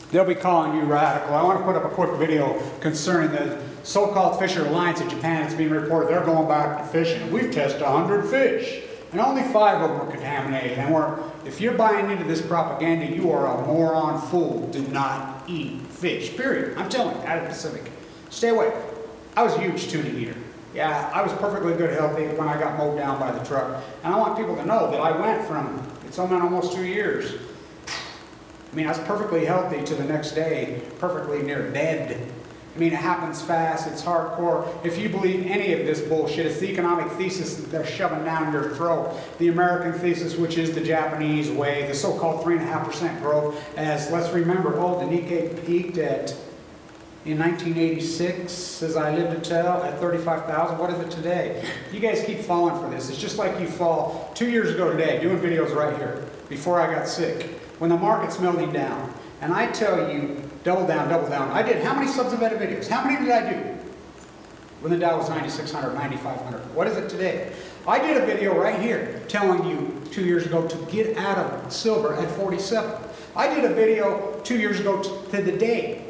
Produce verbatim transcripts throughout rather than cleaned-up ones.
they'll be calling you radical. I want to put up a quick video concerning the so-called Fisher Alliance in Japan. It's being reported they're going back to fishing. We've tested one hundred fish, and only five of them were contaminated. And we're, if you're buying into this propaganda, you are a moron fool. Do not eat fish, period. I'm telling you, out of the Pacific. Stay away. I was a huge tuna eater. Yeah, I was perfectly good healthy when I got mowed down by the truck. And I want people to know that I went from, it's been almost two years. I mean, I was perfectly healthy to the next day, perfectly near dead. I mean, it happens fast, it's hardcore. If you believe any of this bullshit, it's the economic thesis that they're shoving down your throat. The American thesis, which is the Japanese way, the so-called three point five percent growth, as, let's remember, oh, the Nikkei peaked at, in nineteen eighty-six, as I live to tell, at thirty-five thousand. What is it today? You guys keep falling for this. It's just like you fall two years ago today, doing videos right here, before I got sick, when the market's melting down. And I tell you, double down, double down. I did how many substantive videos? How many did I do? When the Dow was ninety-six hundred, ninety-five hundred. What is it today? I did a video right here telling you two years ago to get out of silver at forty-seven. I did a video two years ago to the day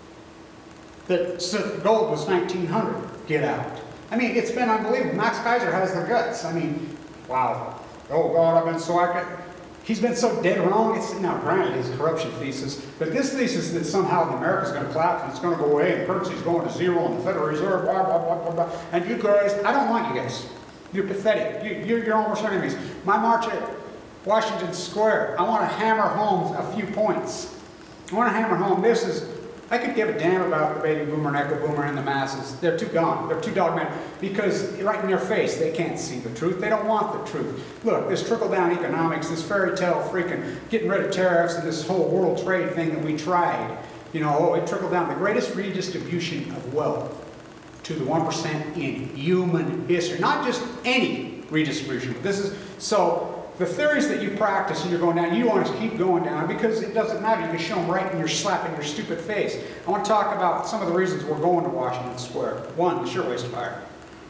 that gold was nineteen hundred. Get out. I mean, it's been unbelievable. Max Kaiser has the guts. I mean, wow. Oh God, I've been so I could. He's been so dead wrong. It's, now, granted, his corruption thesis, but this thesis that somehow America's going to collapse and it's going to go away and currency's going to zero and the Federal Reserve, blah, blah, blah, blah, blah. And you guys, I don't want you guys. You're pathetic. You, you're your own worst enemies. My march at Washington Square, I want to hammer home a few points. I want to hammer home, this is, I could give a damn about the baby boomer and echo boomer and the masses. They're too gone. They're too dogmatic. Because right in their face, they can't see the truth. They don't want the truth. Look, this trickle-down economics, this fairy tale freaking getting rid of tariffs and this whole world trade thing that we tried, you know, oh, it trickled down. The greatest redistribution of wealth to the one percent in human history. Not just any redistribution. But this is, so, the theories that you practice and you're going down, you want to keep going down because it doesn't matter. You can show them right and you're slapping your stupid face. I want to talk about some of the reasons we're going to Washington Square. One, the shirtwaist fire.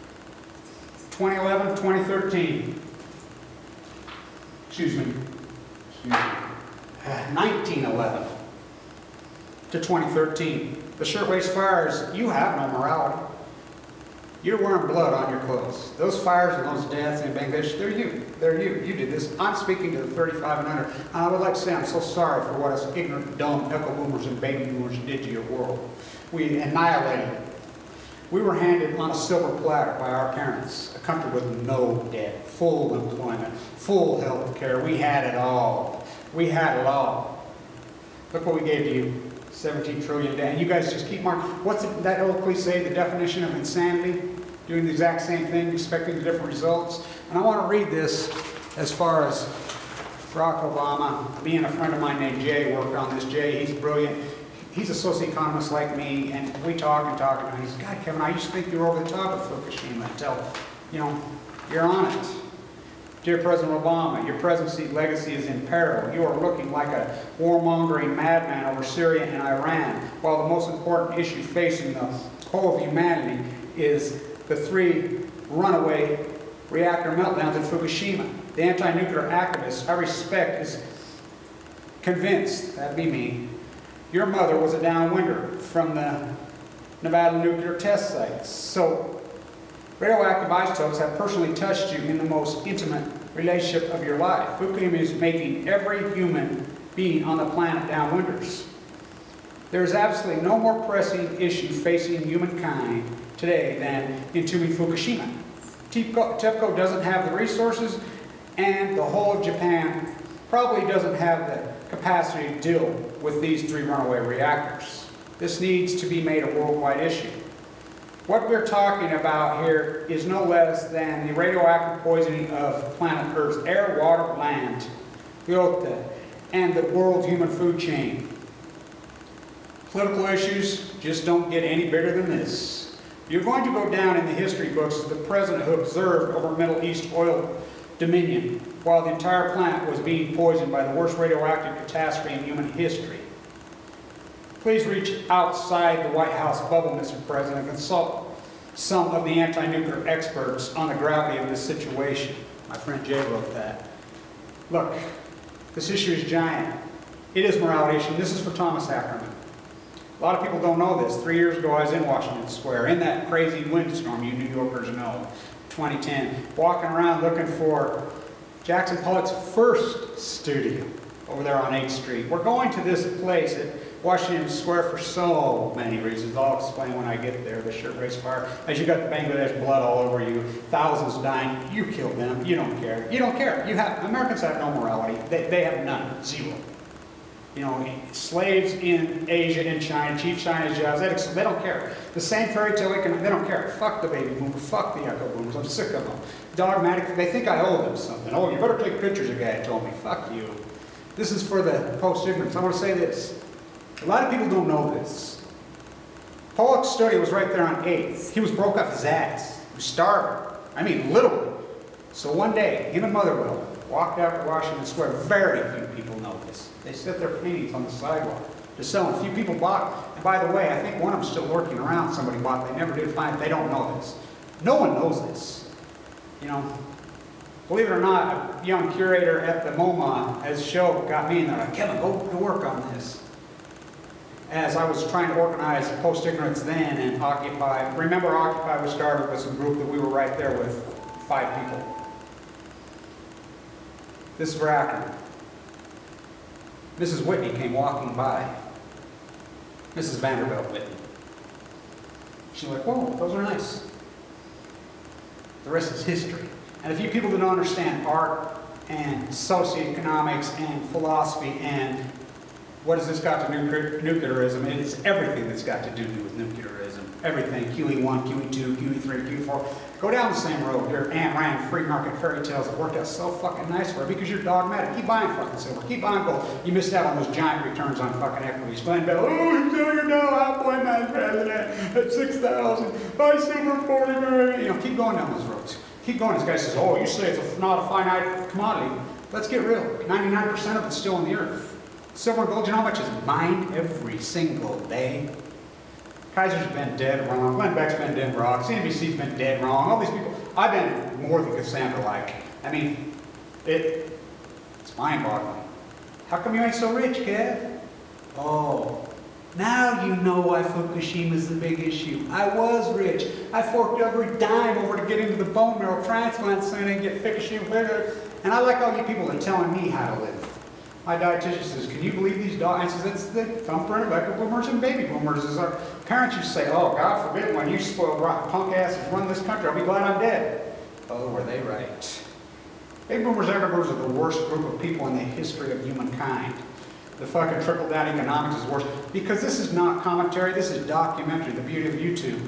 twenty eleven, twenty thirteen. Excuse me. Excuse me. nineteen eleven to twenty thirteen. The shirtwaist fires, you have no morality. You're wearing blood on your clothes. Those fires and those deaths in Bangladesh, they're you. They're you. You did this. I'm speaking to the thirty-five and under. And I would like to say I'm so sorry for what us ignorant, dumb echo boomers and baby boomers did to your world. We annihilated it. We were handed on a silver platter by our parents, a country with no debt, full employment, full health care. We had it all. We had it all. Look what we gave to you. seventeen trillion debt. And you guys just keep marking. What's it, that old cliche, the definition of insanity? Doing the exact same thing, expecting the different results. And I want to read this as far as Barack Obama. Me and a friend of mine named Jay worked on this. Jay, he's brilliant. He's a socioeconomist like me, and we talk and talk, and he says, God, Kevin, I used to think you were over the top of Fukushima until, you know, you're on it. Dear President Obama, your presidency legacy is in peril. You are looking like a warmongering madman over Syria and Iran, while the most important issue facing the whole of humanity is the three runaway reactor meltdowns in Fukushima. The anti-nuclear activist I respect is convinced, that'd be me, your mother was a downwinder from the Nevada nuclear test sites. So radioactive isotopes have personally touched you in the most intimate relationship of your life. Fukushima is making every human being on the planet downwinders. There is absolutely no more pressing issue facing humankind today than entombing Fukushima. TEPCO doesn't have the resources, and the whole of Japan probably doesn't have the capacity to deal with these three runaway reactors. This needs to be made a worldwide issue. What we're talking about here is no less than the radioactive poisoning of planet Earth's air, water, land, biota, and the world's human food chain. Political issues just don't get any bigger than this. You're going to go down in the history books as the president who observed over Middle East oil dominion while the entire planet was being poisoned by the worst radioactive catastrophe in human history. Please reach outside the White House bubble, Mister President, and consult some of the anti-nuclear experts on the gravity of this situation. My friend Jay wrote that. Look, this issue is giant. It is morality issue. This is for Thomas Ackerman. A lot of people don't know this. Three years ago, I was in Washington Square, in that crazy windstorm you New Yorkers know, twenty ten, walking around looking for Jackson Pollock's first studio over there on eighth street. We're going to this place at Washington Square for so many reasons. I'll explain when I get there. The shirtwaist fire. As you got the Bangladesh blood all over you, thousands dying. You killed them. You don't care. You don't care. You have Americans have no morality. They, they have none. Zero. You know, slaves in Asia and China, Chief China's jobs, they, they don't care. The same fairy tale, they don't care. Fuck the baby boomers, fuck the echo boomers, I'm sick of them. Dogmatic, they think I owe them something. Oh, you better take pictures, a guy told me. Fuck you. This is for the post-ignorance. I want to say this. A lot of people don't know this. Pollock's studio was right there on eighth. He was broke off his ass. He was starving. I mean, literally. So one day, him and Motherwell walked out to Washington Square. Very few people know this. They set their paintings on the sidewalk to sell them. A few people bought. And by the way, I think one of them's still lurking around. Somebody bought. They never did find it. They don't know this. No one knows this. You know, believe it or not, a young curator at the MoMA as a show got me, and they're like, Kevin, go to work on this. As I was trying to organize post-ignorance then and Occupy. Remember, Occupy was started with some group that we were right there with, five people. This is for Ackerman. Missus Whitney came walking by. Missus Vanderbilt Whitney. She's like, whoa, those are nice. The rest is history. And if you people don't understand art and socioeconomics and philosophy and what has this got to do with nuclearism, it's everything that's got to do with nuclearism. Everything, Q E one, Q E two, Q E three, Q E four. Go down the same road. Your Ayn Rand free market fairy tales that worked out so fucking nice for her because you're dogmatic. Keep buying fucking silver. Keep buying gold. You missed out on those giant returns on fucking equities. Glenn Bell, oh, he's doing it now. I'll play my president at six thousand. Buy silver forty million. You know, keep going down those roads. Keep going. This guy says, oh, you say it's a, not a finite commodity. Let's get real. ninety-nine percent of it's still on the earth. Silver and gold, you know how much is mined every single day? Kaiser's been dead wrong. Glenn Beck's been dead wrong. C N B C's been dead wrong. All these people. I've been more than Cassandra-like. I mean, it, it's mind-boggling. How come you ain't so rich, Kev? Oh, now you know why Fukushima's the big issue. I was rich. I forked every dime over to get into the bone marrow transplant center and get Fukushima bigger. And I like all you people that are telling me how to live. My dietitian says, can you believe these dogs? I says, it's the thumbprint of echo boomers and baby boomers. As our parents used to say, oh, God forbid, when you spoiled rotten punk asses run this country, I'll be glad I'm dead. Oh, were they right? Baby boomers and echo boomers are the worst group of people in the history of humankind. The fucking trickle-down economics is worse. Because this is not commentary, this is documentary, the beauty of YouTube.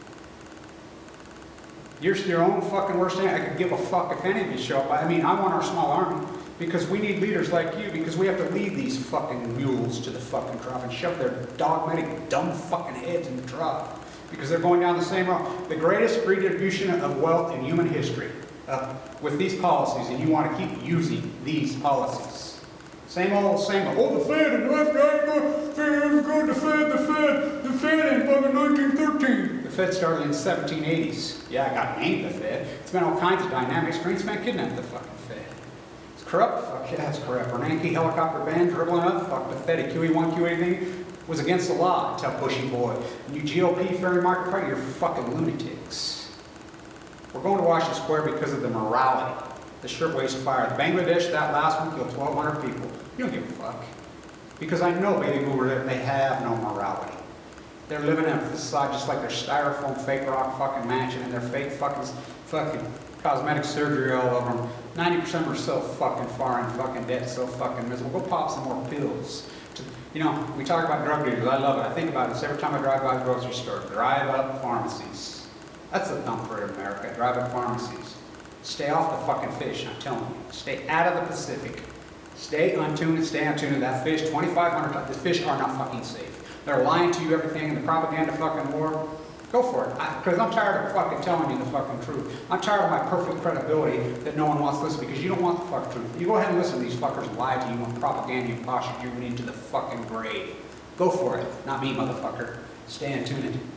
You're your own fucking worst enemy. I could give a fuck if any of you show up. I mean, I want our small army. Because we need leaders like you, because we have to lead these fucking mules to the fucking trough and shove their dogmatic, dumb fucking heads in the trough. Because they're going down the same road. The greatest redistribution of wealth in human history uh, with these policies, and you want to keep using these policies. Same old, same old. Oh, the Fed and the left guy, the Fed, go the Fed, the Fed, the Fed in fucking nineteen thirteen. The Fed started in the seventeen eighties. Yeah, I got named the Fed. It's been all kinds of dynamics. Greenspan kidnapped the fucking Fed. Corrupt? Fuck yeah, it's corrupt. Bernanke helicopter band dribbling up, fuck pathetic. Q E one, Q E anything was against the law, tell Bushy boy. And you G O P fairy market party, you're fucking lunatics. We're going to Washington Square because of the morality. The shirtwaist fire. The Bangladesh, that last one killed twelve hundred people. You don't give a fuck. Because I know baby boomers, they have no morality. They're living in a facade just like their styrofoam fake rock fucking mansion and their fake fucking fucking cosmetic surgery all over them. ninety percent are so fucking far in fucking debt, so fucking miserable. Go pop some more pills. To, you know, we talk about drug dealers. I love it. I think about this every time I drive by the grocery store. Drive up pharmacies. That's the thumb for America. Drive up pharmacies. Stay off the fucking fish, I'm telling you. Stay out of the Pacific. Stay on tuna, stay on tuna. That fish, twenty-five hundred times. The fish are not fucking safe. They're lying to you everything in the propaganda fucking war. Go for it, because I'm tired of fucking telling you the fucking truth. I'm tired of my perfect credibility that no one wants to listen because you don't want the fucking truth. You go ahead and listen to these fuckers lie to you on propaganda and posture you into the fucking grave. Go for it, not me, motherfucker. Stay in tune.